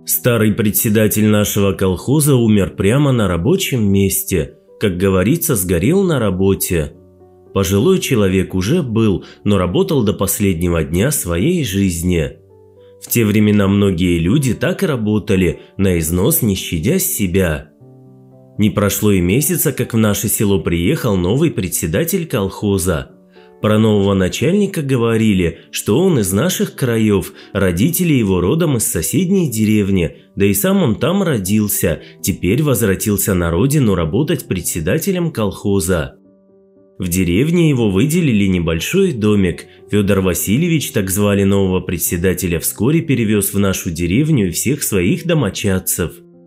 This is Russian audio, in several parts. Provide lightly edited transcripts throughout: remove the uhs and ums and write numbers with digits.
Старый председатель нашего колхоза умер прямо на рабочем месте, как говорится, сгорел на работе. Пожилой человек уже был, но работал до последнего дня своей жизни. В те времена многие люди так и работали, на износ не щадя себя. Не прошло и месяца, как в наше село приехал новый председатель колхоза. Про нового начальника говорили, что он из наших краев, родители его родом из соседней деревни, да и сам он там родился, теперь возвратился на родину работать председателем колхоза. В деревне его выделили небольшой домик. Федор Васильевич, так звали нового председателя, вскоре перевез в нашу деревню всех своих домочадцев.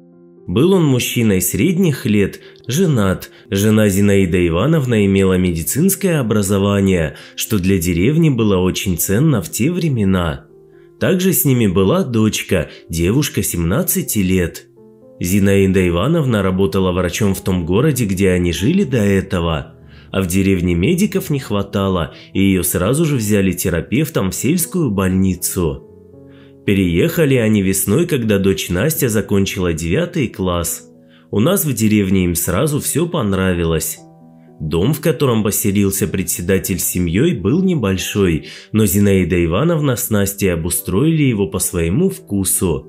Был он мужчиной средних лет, женат. Жена Зинаида Ивановна имела медицинское образование, что для деревни было очень ценно в те времена. Также с ними была дочка, девушка 17 лет. Зинаида Ивановна работала врачом в том городе, где они жили до этого. А в деревне медиков не хватало, и ее сразу же взяли терапевтом в сельскую больницу. Переехали они весной, когда дочь Настя закончила 9 класс. У нас в деревне им сразу все понравилось. Дом, в котором поселился председатель с семьей, был небольшой, но Зинаида Ивановна с Настей обустроили его по своему вкусу.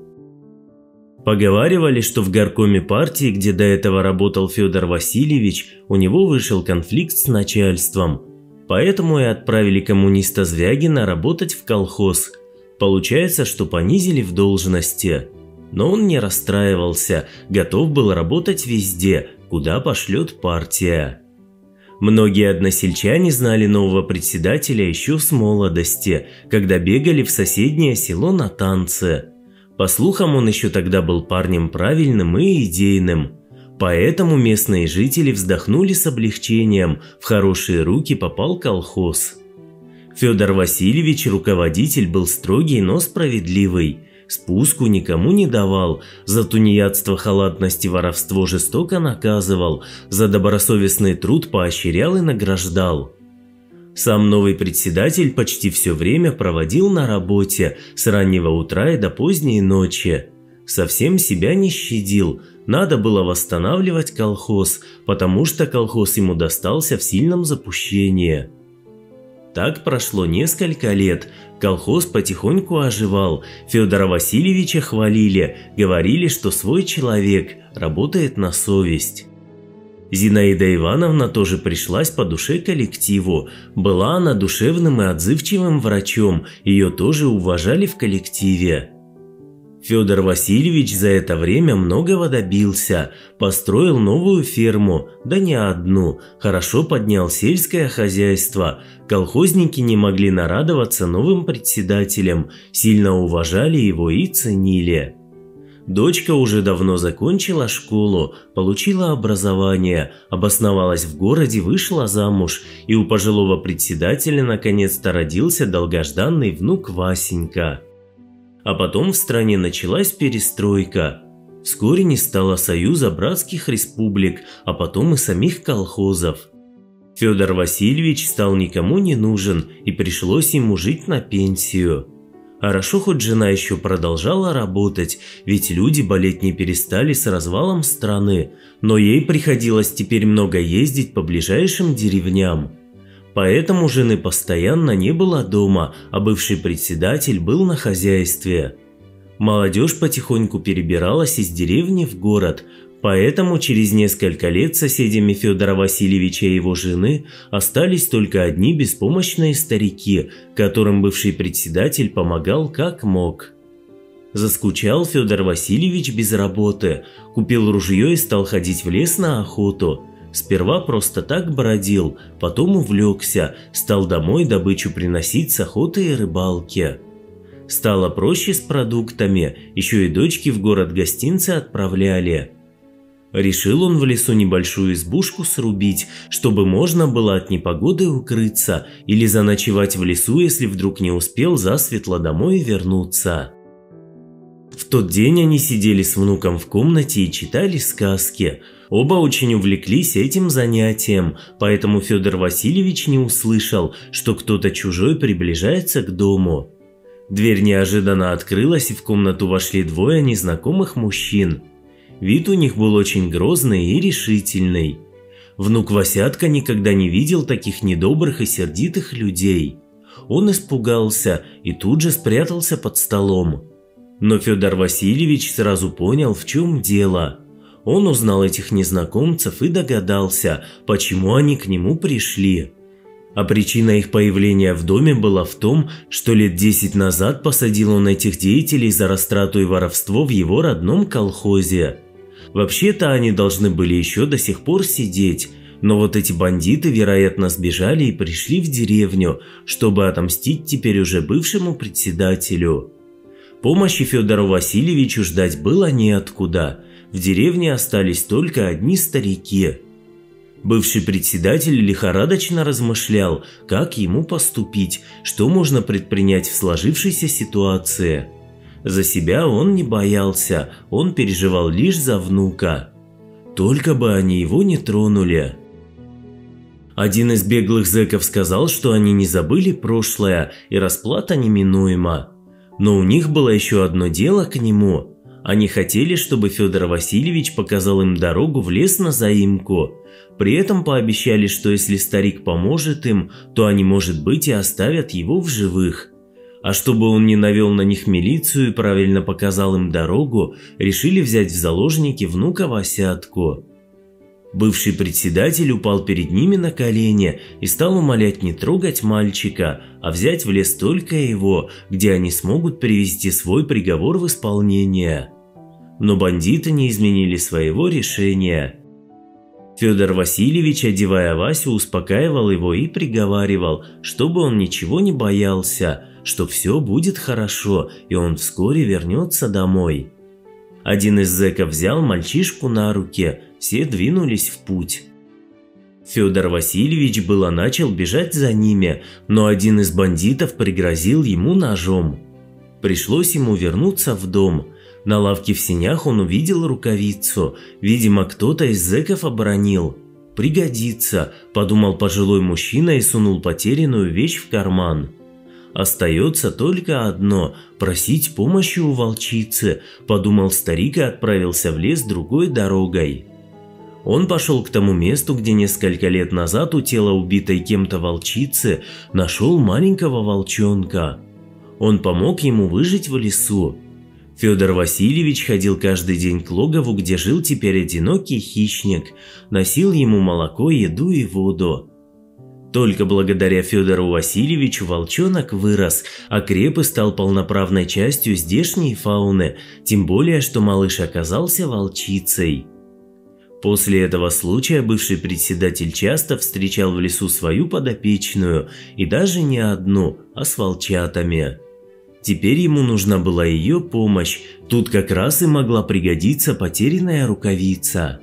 Поговаривали, что в горкоме партии, где до этого работал Федор Васильевич, у него вышел конфликт с начальством. Поэтому и отправили коммуниста Звягина работать в колхоз. Получается, что понизили в должности. Но он не расстраивался, готов был работать везде, куда пошлет партия. Многие односельчане знали нового председателя еще с молодости, когда бегали в соседнее село на танцы. По слухам, он еще тогда был парнем правильным и идейным. Поэтому местные жители вздохнули с облегчением, в хорошие руки попал колхоз. Федор Васильевич, руководитель, был строгий, но справедливый. Спуску никому не давал, за тунеядство, халатность и воровство жестоко наказывал, за добросовестный труд поощрял и награждал. Сам новый председатель почти все время проводил на работе, с раннего утра и до поздней ночи. Совсем себя не щадил, надо было восстанавливать колхоз, потому что колхоз ему достался в сильном запущении. Так прошло несколько лет, колхоз потихоньку оживал, Федора Васильевича хвалили, говорили, что свой человек, работает на совесть. Зинаида Ивановна тоже пришлась по душе коллективу. Была она душевным и отзывчивым врачом, ее тоже уважали в коллективе. Федор Васильевич за это время многого добился, построил новую ферму, да не одну, хорошо поднял сельское хозяйство. Колхозники не могли нарадоваться новым председателям, сильно уважали его и ценили. Дочка уже давно закончила школу, получила образование, обосновалась в городе, вышла замуж, и у пожилого председателя наконец-то родился долгожданный внук Васенька. А потом в стране началась перестройка. Вскоре не стало союза братских республик, а потом и самих колхозов. Федор Васильевич стал никому не нужен, и пришлось ему жить на пенсию. Хорошо, хоть жена еще продолжала работать, ведь люди болеть не перестали с развалом страны, но ей приходилось теперь много ездить по ближайшим деревням. Поэтому жены постоянно не было дома, а бывший председатель был на хозяйстве. Молодежь потихоньку перебиралась из деревни в город, поэтому через несколько лет соседями Федора Васильевича и его жены остались только одни беспомощные старики, которым бывший председатель помогал как мог. Заскучал Федор Васильевич без работы, купил ружье и стал ходить в лес на охоту. Сперва просто так бродил, потом увлекся, стал домой добычу приносить с охоты и рыбалки. Стало проще с продуктами, еще и дочки в город гостинцы отправляли. Решил он в лесу небольшую избушку срубить, чтобы можно было от непогоды укрыться или заночевать в лесу, если вдруг не успел засветло домой вернуться. В тот день они сидели с внуком в комнате и читали сказки. Оба очень увлеклись этим занятием, поэтому Федор Васильевич не услышал, что кто-то чужой приближается к дому. Дверь неожиданно открылась, и в комнату вошли двое незнакомых мужчин. Вид у них был очень грозный и решительный. Внук Васятка никогда не видел таких недобрых и сердитых людей. Он испугался и тут же спрятался под столом. Но Федор Васильевич сразу понял, в чем дело. Он узнал этих незнакомцев и догадался, почему они к нему пришли. А причина их появления в доме была в том, что лет 10 назад посадил он этих деятелей за растрату и воровство в его родном колхозе. Вообще-то они должны были еще до сих пор сидеть, но вот эти бандиты, вероятно, сбежали и пришли в деревню, чтобы отомстить теперь уже бывшему председателю. Помощи Федору Васильевичу ждать было неоткуда, в деревне остались только одни старики. Бывший председатель лихорадочно размышлял, как ему поступить, что можно предпринять в сложившейся ситуации. За себя он не боялся, он переживал лишь за внука. Только бы они его не тронули. Один из беглых зэков сказал, что они не забыли прошлое и расплата неминуема. Но у них было еще одно дело к нему. Они хотели, чтобы Федор Васильевич показал им дорогу в лес на заимку. При этом пообещали, что если старик поможет им, то они, может быть, и оставят его в живых. А чтобы он не навел на них милицию и правильно показал им дорогу, решили взять в заложники внука Васятку. Бывший председатель упал перед ними на колени и стал умолять не трогать мальчика, а взять в лес только его, где они смогут привести свой приговор в исполнение. Но бандиты не изменили своего решения. Федор Васильевич, одевая Васю, успокаивал его и приговаривал, чтобы он ничего не боялся, что все будет хорошо и он вскоре вернется домой. Один из зэков взял мальчишку на руки, все двинулись в путь. Федор Васильевич было начал бежать за ними, но один из бандитов пригрозил ему ножом. Пришлось ему вернуться в дом. На лавке в сенях он увидел рукавицу. Видимо, кто-то из зэков обронил. «Пригодится», – подумал пожилой мужчина и сунул потерянную вещь в карман. «Остается только одно – просить помощи у волчицы», – подумал старик и отправился в лес другой дорогой. Он пошел к тому месту, где несколько лет назад у тела убитой кем-то волчицы нашел маленького волчонка. Он помог ему выжить в лесу. Федор Васильевич ходил каждый день к логову, где жил теперь одинокий хищник, носил ему молоко, еду и воду. Только благодаря Федору Васильевичу волчонок вырос, окреп и стал полноправной частью здешней фауны, тем более, что малыш оказался волчицей. После этого случая бывший председатель часто встречал в лесу свою подопечную, и даже не одну, а с волчатами. Теперь ему нужна была ее помощь, тут как раз и могла пригодиться потерянная рукавица.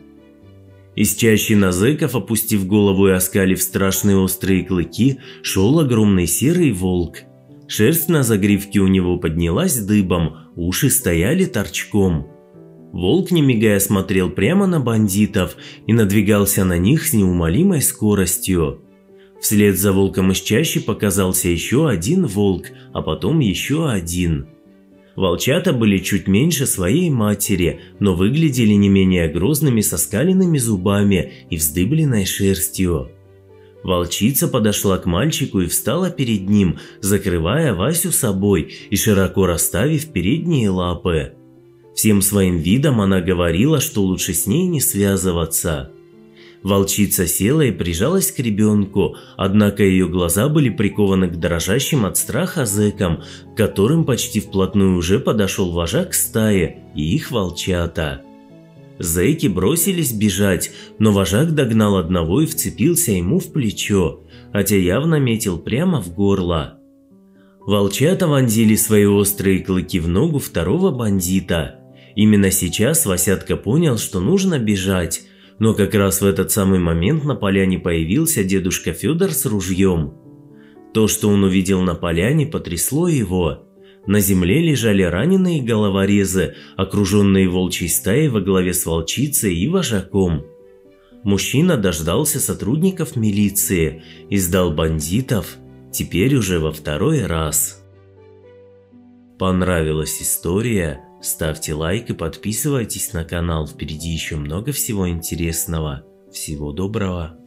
Из чащи на зэков, опустив голову и оскалив страшные острые клыки, шел огромный серый волк. Шерсть на загривке у него поднялась дыбом, уши стояли торчком. Волк, не мигая, смотрел прямо на бандитов и надвигался на них с неумолимой скоростью. Вслед за волком из чащи показался еще один волк, а потом еще один. Волчата были чуть меньше своей матери, но выглядели не менее грозными, со скаленными зубами и вздыбленной шерстью. Волчица подошла к мальчику и встала перед ним, закрывая Васю собой и широко расставив передние лапы. Всем своим видом она говорила, что лучше с ней не связываться. Волчица села и прижалась к ребенку, однако ее глаза были прикованы к дрожащим от страха зэкам, к которым почти вплотную уже подошел вожак стаи и их волчата. Зэки бросились бежать, но вожак догнал одного и вцепился ему в плечо, хотя явно метил прямо в горло. Волчата вонзили свои острые клыки в ногу второго бандита. Именно сейчас Васятка понял, что нужно бежать. Но как раз в этот самый момент на поляне появился дедушка Федор с ружьем. То, что он увидел на поляне, потрясло его. На земле лежали раненые головорезы, окруженные волчьей стаей во главе с волчицей и вожаком. Мужчина дождался сотрудников милиции и сдал бандитов, теперь уже во второй раз. Понравилась история? Ставьте лайк и подписывайтесь на канал, впереди еще много всего интересного. Всего доброго!